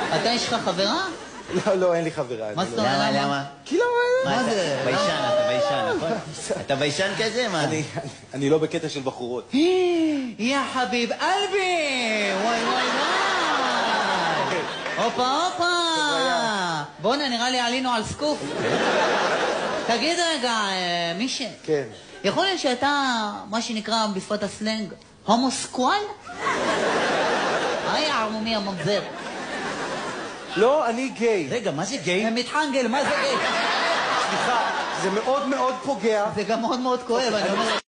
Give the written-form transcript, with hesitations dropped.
אתה יש לך חברה? לא, אין לי חברה. מה זאת אומרת? למה? כי לא... מה זה? ביישן, אתה ביישן, נכון? אתה ביישן כזה, מה? אני לא בקטע של בחורות. יא חביב אלבי! וואי וואי וואי! הופה הופה! בוא'נה, נראה לי עלינו על סקוף. תגיד רגע, מישה. כן. יכול להיות שאתה, מה שנקרא בשפת הסלנג, הומוסקואל? היי ערמומי הממזר. לא, אני גיי. רגע, מה זה גיי? מתחנגל, מה זה גיי? סליחה, זה מאוד מאוד פוגע. זה גם מאוד מאוד כואב, אני אומר...